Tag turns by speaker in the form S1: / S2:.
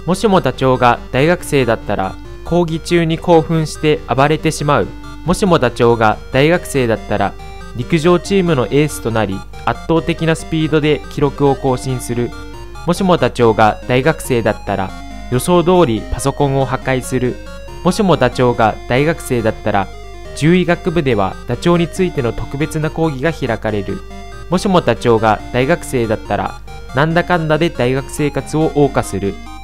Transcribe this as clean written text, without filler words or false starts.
S1: もしもダチョウが大学生だったら、講義中に興奮して暴れてしまう。もしもダチョウが大学生だったら、陸上チームのエースとなり、圧倒的なスピードで記録を更新する。もしもダチョウが大学生だったら、予想通りパソコンを破壊する。もしもダチョウが大学生だったら、獣医学部ではダチョウについての特別な講義が開かれる。もしもダチョウが大学生だったら、なんだかんだで大学生活を謳歌する。